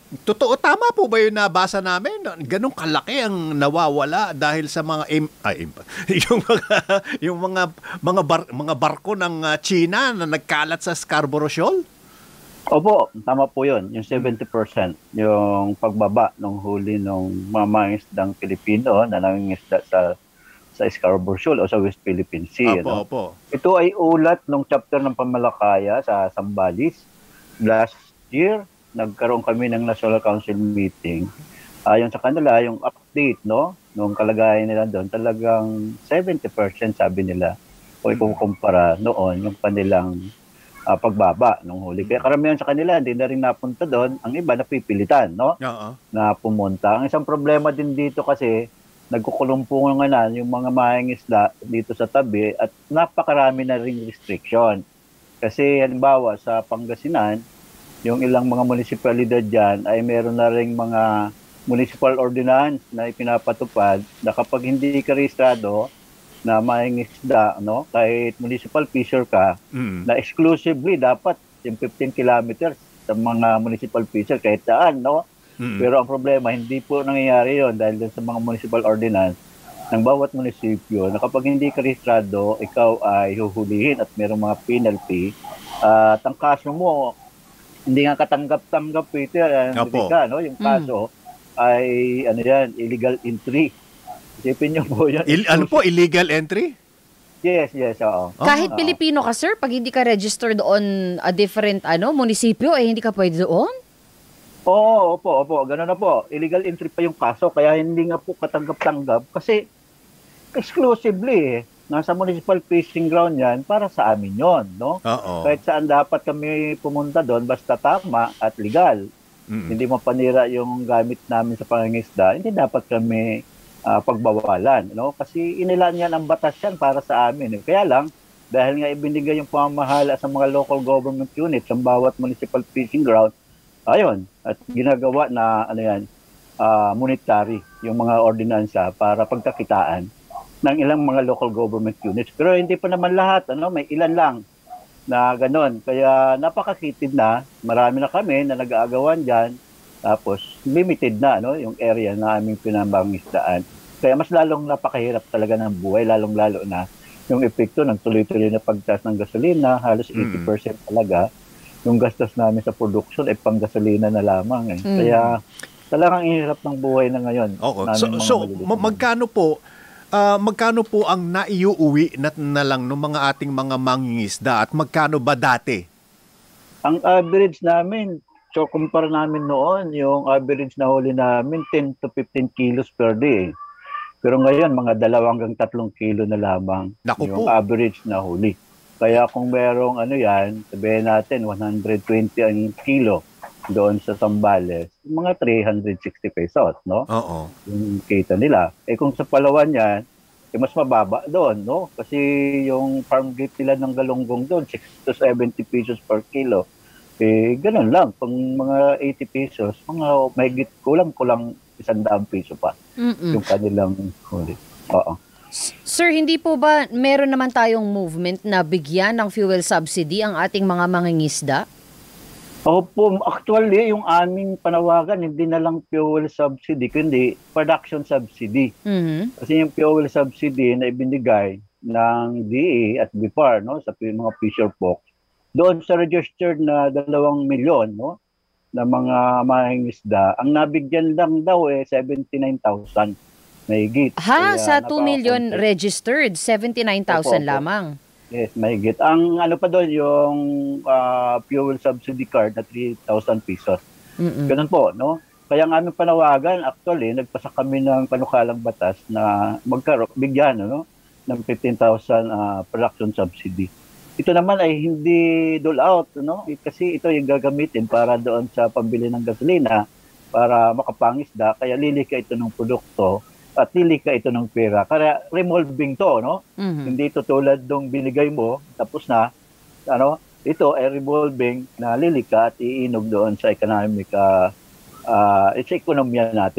Totoo, tama po ba yung nabasa namin? Ganong kalaki ang nawawala dahil sa mga yung mga barko ng China na nagkalat sa Scarborough Shoal? Opo, tama po yun. Yung 70%, yung pagbaba ng huli ng mga mangingisdang Pilipino na nangingisda sa Scarborough Shoal o sa West Philippine Sea. Opo, opo. Ito ay ulat ng chapter ng Pamalakaya sa Zambales. Last year, nagkaroon kami ng National Council meeting. Ayon sa kanila, yung update, no, nung kalagayan nila doon, talagang 70% sabi nila, o ikukumpara noon yung kanilang pagbaba ng huli. Kaya karamihan sa kanila, hindi na rin napunta doon. Ang iba, napipilitan, no? Na pumunta. Ang isang problema din dito kasi, nagkukulumpungan na yung mga mangingisda dito sa tabi at napakarami na ring restriction. Kasi halimbawa sa Pangasinan, yung ilang mga munisipalidad dyan ay meron na ring mga municipal ordinance na ipinapatupad na kapag hindi ka rehistrado na mangingisda, no, kahit municipal fisher ka, na exclusively dapat yung 15 kilometers sa mga municipal fisher kahit saan, no? Pero ang problema, hindi po nangyayari yon dahil sa mga municipal ordinance ng bawat munisipyo na kapag hindi ka rehistrado, ikaw ay huhulihin at merong mga penalty. At ang kaso mo, hindi nga katanggap-tanggap, Peter, no? Yung kaso ay illegal entry. Isipin niyo po yan. Ano po, illegal entry? Yes, oo. Kahit Pilipino ka, sir, pag hindi ka registered on a different munisipyo, hindi ka pwede doon? Oo, opo. Ganun na po. Illegal entry pa yung kaso, kaya hindi nga po katanggap-tanggap kasi exclusively, nasa municipal fishing ground yan, para sa amin yon, no? Kahit saan dapat kami pumunta doon, basta tama at legal. Hindi mapanira yung gamit namin sa pangingisda, hindi dapat kami pagbawalan, no? Kasi inilaan yan ang batas yan para sa amin. Kaya lang, dahil nga ibinigay yung pamamahala sa mga local government units sa bawat municipal fishing ground, ayun, at ginagawa na monetary yung mga ordinansa para pagkakitaan ng ilang mga local government units. Pero hindi pa naman lahat, may ilan lang na gano'n. Kaya napakakitid na, marami na kami na nag-aagawan dyan, tapos limited na yung area na aming pinambangisdaan. Kaya mas lalong napakahirap talaga ng buhay, lalong-lalo na yung epekto ng tuloy-tuloy na pagtaas ng gasolina, halos 80% talaga. Yung gastos namin sa production ay pang-gasolina na lamang. Kaya talagang ihirap ng buhay na ngayon. So magkano po ang naiuwi na lang ng mga ating mga mangingisda at magkano ba dati? Ang average namin, so kumpara namin noon, yung average na huli namin 10 to 15 kilos per day. Pero ngayon, mga 2 hanggang 3 kilo na lamang yung average na huli. Kaya kung merong sabihin natin 120 ang kilo doon sa Zambales, mga 360 pesos, no? Yung kita nila. Kung sa Palawan yan, mas mababa doon, no? Kasi yung farm gate nila ng galunggong doon, 60 to 70 pesos per kilo. Ganun lang. Pang mga 80 pesos, mga mahigit kulang 100 piso pa yung kanilang huli. Sir, hindi po ba meron naman tayong movement na bigyan ng fuel subsidy ang ating mga mangingisda? Opo, actually, yung aming panawagan, hindi na lang fuel subsidy, kundi production subsidy. Kasi yung fuel subsidy na ibinigay ng DA at BIFAR, no, sa mga fisher folks, doon sa registered na 2 milyon, no, na mga mangingisda, ang nabigyan lang daw 79,000 mahigit. Sa 2 million registered, 79,000 lamang. Yes, mahigit. Ang pa doon, yung fuel subsidy card na 3,000 pesos. Ganun po, no? Kaya ang aming panawagan, actually, nagpasa kami ng panukalang batas na bigyan, ng 15,000 production subsidy. Ito naman ay hindi dole out, no? Kasi ito yung gagamitin para doon sa pambili ng gasolina para makapangisda, kaya lilika ito ng produkto at lilika ito ng pera. Kaya revolving to, no? Hindi ito tulad ng binigay mo, tapos na, ito ay revolving na lilika at iinog doon sa economic, sa ekonomiya natin.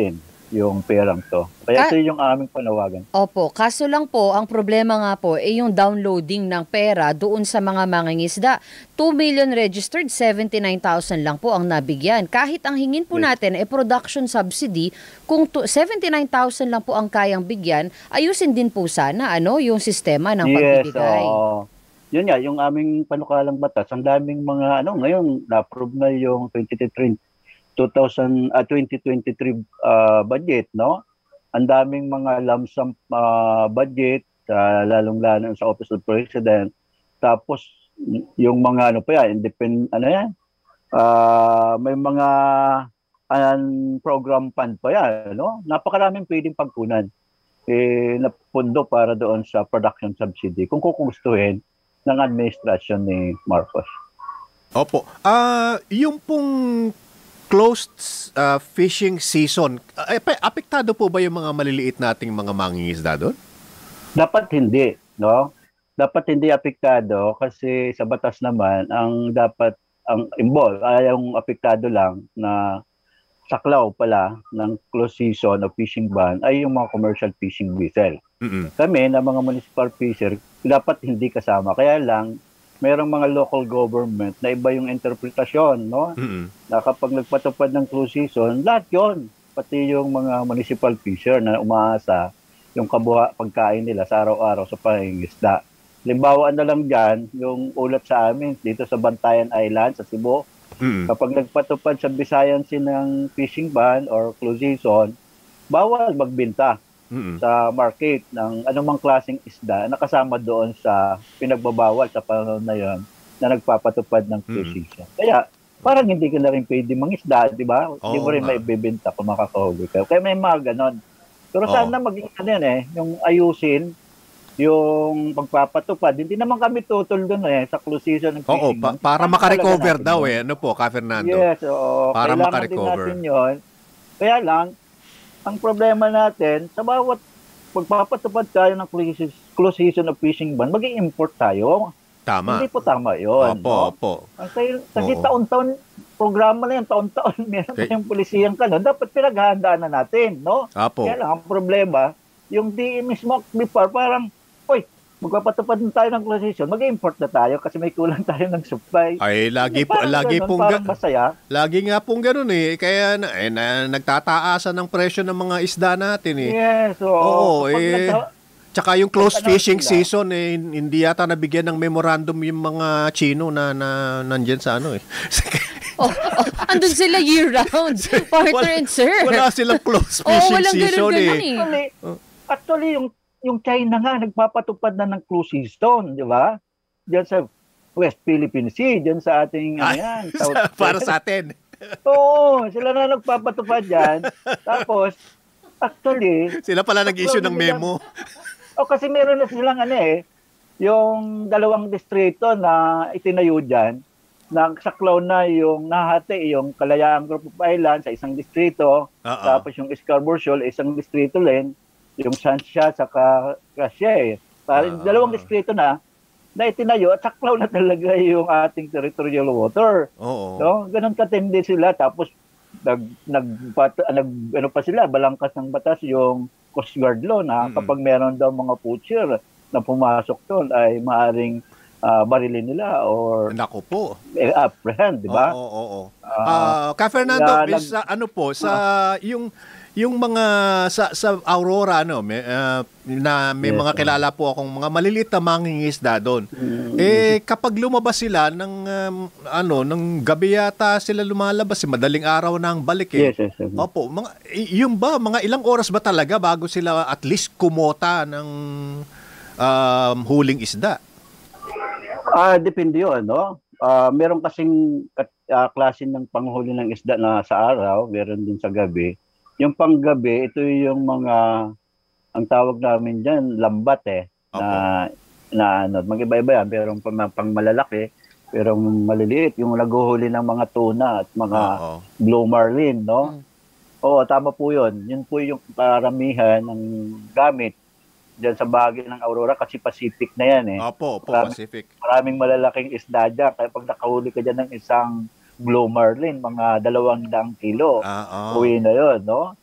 yung perang to. Kaya ito yung aming panawagan. Opo, kaso lang po, ang problema nga po ay yung downloading ng pera doon sa mga mangingisda. 2 million registered, 79,000 lang po ang nabigyan. Kahit ang hingin po natin ay production subsidy, kung 79,000 lang po ang kayang bigyan, ayusin din po sana yung sistema ng pagbibigay. Yun nga, yung aming panukalang batas, ang daming mga ngayon na-approve na yung 2023 budget, no? Ang daming mga lump sum budget, lalong-lalo sa Office of President. Tapos yung mga may mga program fund pa yan, no? Napakaraming pwedeng pagkunan na pundo para doon sa production subsidy kung kukustuhin ng administrasyon ni Marcos. Opo. Yung pong closed fishing season, apektado po ba yung mga maliliit nating mga mangingisda doon? Dapat hindi, no? Dapat hindi apektado kasi sa batas naman ang apektado lang na saklaw pala ng closed season of fishing ban ay yung mga commercial fishing vessel. Kami na mga municipal fisher dapat hindi kasama. Kaya lang mayroong mga local government na iba yung interpretasyon, no? Na kapag nagpatupad ng closed season, lahat yun. Pati yung mga municipal fisher na umaasa yung pagkain nila sa araw-araw sa pangingisda. Halimbawa na lang dyan, yung ulat sa amin dito sa Bantayan Island, sa Cebu, kapag nagpatupad sa Visayan Sea ng fishing ban or closed season, bawal magbenta sa market ng anumang klaseng isda na kasama doon sa pinagbabawal sa panahon na yon na nagpapatupad ng closed season. Kaya parang hindi ka na rin pwede mangisda, di ba? Hindi mo rin maibibenta kung makakahuli ka. Kaya may mga ganon. Pero sana maging yung ayusin yung pagpapatupad. Hindi naman kami tutol doon sa closed season ng fishing. Para makarecover daw Ka Fernando? Yes, para kailangan makarecover. din natin yun. Kaya lang, ang problema natin, sa bawat pagpapatupad tayo ng closed season of fishing ban, mag-i-import tayo. Tama. Hindi po tama yun. Opo. Kasi taon-taon, programa na yan, taon-taon, meron tayong pulisiyang kanon, dapat pinaghahandaan na natin, no? Opo. Kaya lang, ang problema, yung DE mismo before, parang, magpapatupad na tayo ng closed season, mag-import na tayo kasi may kulang tayo ng supply. Ay, lagi nga pong ganun Kaya nagtataasan ng presyo ng mga isda natin Yes, tsaka yung closed fishing season hindi yata nabigyan ng memorandum yung mga Chino na nandyan sa andun sila year-round, partner and sir. Wala silang closed fishing season Actually, yung China nga, nagpapatupad na ng closed season, di ba? Diyan sa West Philippine Sea, diyan sa ating para sa atin. Oo, sila na nagpapatupad yan. Tapos, actually, sila pala nag-issue ng memo. Kasi meron na silang yung dalawang distrito na itinayo dyan, nagsaklaw na yung nahati, yung Kalayaan Group of Islands sa isang distrito, tapos yung Scarborough Shoal, isang distrito rin, yung Sansya sa Gracia dalawang distrito na itinayo at saklaw na talaga yung ating territorial water. No? Ganun katindi sila. Tapos pa sila, balangkas ng batas yung Coast Guard law na kapag meron daw mga poacher na pumasok doon ay maaring barilin nila or nako po. Apprehend, di ba? Ka Fernando, yung mga sa Aurora may mga kilala po akong mga maliliit na mangingisda doon. Kapag lumabas sila ng gabi yata sila lumalabas, madaling araw na ang balik Yes. Opo, mga ilang oras ba talaga bago sila at least kumota ng huling isda? Depende yun, no? Meron kasing klase ng panghuli ng isda na sa araw, meron din sa gabi. Yung panggabi, ito yung mga, ang tawag namin dyan, lambat mag-iba-iba yan, pero pang malalaki, pero maliliit, yung naguhuli ng mga tuna at mga blue marlin, no? Oo, tama po yun. Yun po yung paramihan ng gamit dyan sa bahagi ng Aurora kasi Pacific na yan Opo, Pacific. Maraming malalaking isda dyan, kaya pag nakahuli ka dyan ng isang blue marlin, mga 200 kilo. Uwi na yun, no?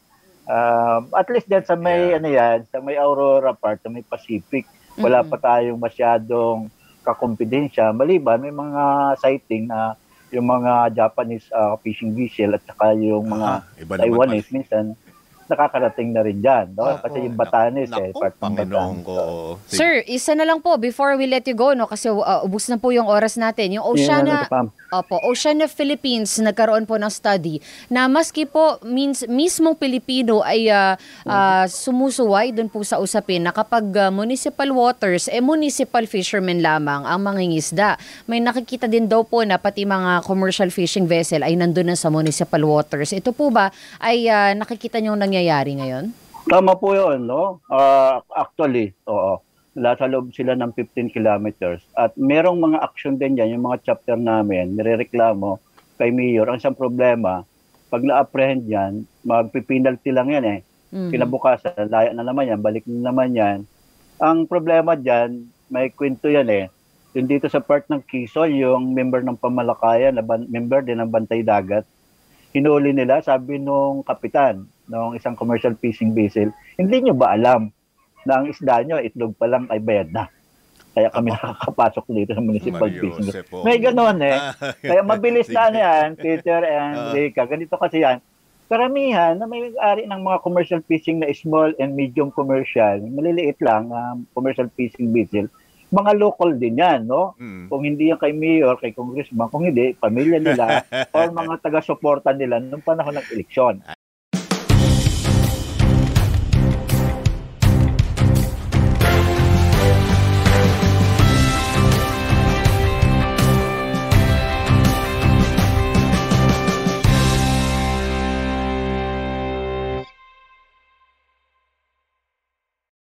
At least dyan sa may, sa may Aurora part, sa may Pacific, wala pa tayong masyadong kakompidensya. Maliban, may mga sighting na yung mga Japanese fishing vessel at saka yung mga Taiwanese, minsan nakakarating na rin dyan, no? Kasi yung Batanes, part ng Panginoon Batanes. ko. Sir, isa na lang po before we let you go, no, kasi ubos na po yung oras natin. Yung Oceania Philippines nagkaroon po ng study na maski po mismong Pilipino ay sumusuway doon po sa usapin na kapag municipal waters, municipal fishermen lamang ang mangingisda. May nakikita din daw po na pati mga commercial fishing vessel ay nandun na sa municipal waters. Ito po ba ay nakikita nyo nangyayari ngayon? Tama po yun, no? Actually, oo. Nasa loob sila ng 15 kilometers. At merong mga action din yan, yung mga chapter namin, nirereklamo kay Mayor. Ang isang problema, pag na-apprehend yan, magpipinalty lang yan Kinabukasan, laya na naman yan, balik na naman yan. Ang problema dyan, may kwento yan Yung dito sa part ng Quezon, yung member ng Pamalakayan, member din ng Bantay Dagat, hinuli nila, sabi nung kapitan, nung isang commercial fishing vessel, hindi nyo ba alam na ang isda nyo, itlog pa lang ay bayad na. Kaya kami nakakapasok dito sa municipal fishing. May gano'n Kaya mabilis na yan, Peter and Rika. Ganito kasi yan. Karamihan na may ari ng mga commercial fishing na small and medium commercial, maliliit lang, commercial fishing vessel, mga local din yan, no? Kung hindi yan kay Mayor, kay Congressman, kung hindi, pamilya nila, or mga taga-suporta nila nung panahon ng eleksyon.